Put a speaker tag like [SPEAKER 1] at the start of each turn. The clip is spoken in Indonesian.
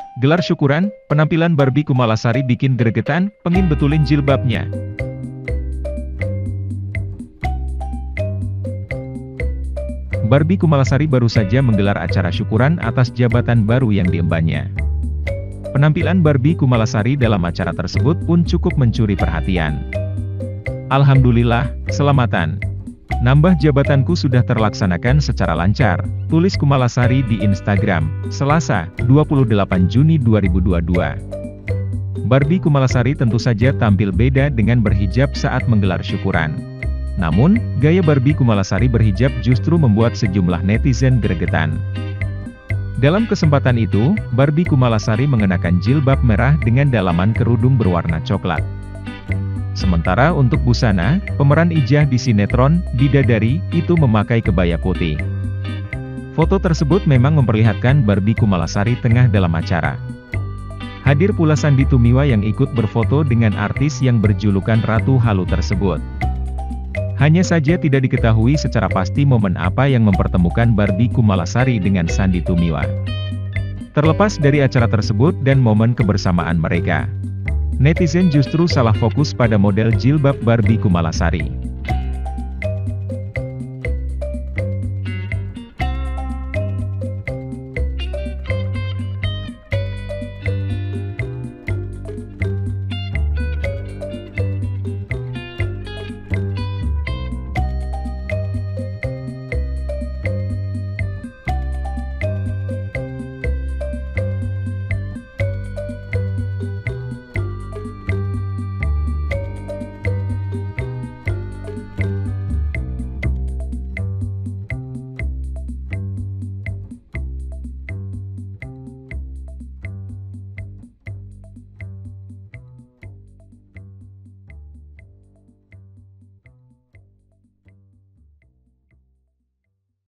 [SPEAKER 1] Gelar syukuran, penampilan Barbie Kumalasari bikin gregetan, pengin betulin jilbabnya. Barbie Kumalasari baru saja menggelar acara syukuran atas jabatan baru yang diembannya. Penampilan Barbie Kumalasari dalam acara tersebut pun cukup mencuri perhatian. Alhamdulillah, selamatan. Nambah jabatanku sudah terlaksanakan secara lancar, tulis Kumalasari di Instagram, Selasa, 28 Juni 2022. Barbie Kumalasari tentu saja tampil beda dengan berhijab saat menggelar syukuran. Namun, gaya Barbie Kumalasari berhijab justru membuat sejumlah netizen gregetan. Dalam kesempatan itu, Barbie Kumalasari mengenakan jilbab merah dengan dalaman kerudung berwarna coklat. Sementara untuk busana, pemeran Ijah di sinetron Bidadari itu memakai kebaya putih. Foto tersebut memang memperlihatkan Barbie Kumalasari tengah dalam acara. Hadir pula Sandy Tumiwa yang ikut berfoto dengan artis yang berjulukan Ratu Halu tersebut. Hanya saja tidak diketahui secara pasti momen apa yang mempertemukan Barbie Kumalasari dengan Sandy Tumiwa. Terlepas dari acara tersebut dan momen kebersamaan mereka, netizen justru salah fokus pada model jilbab Barbie Kumalasari.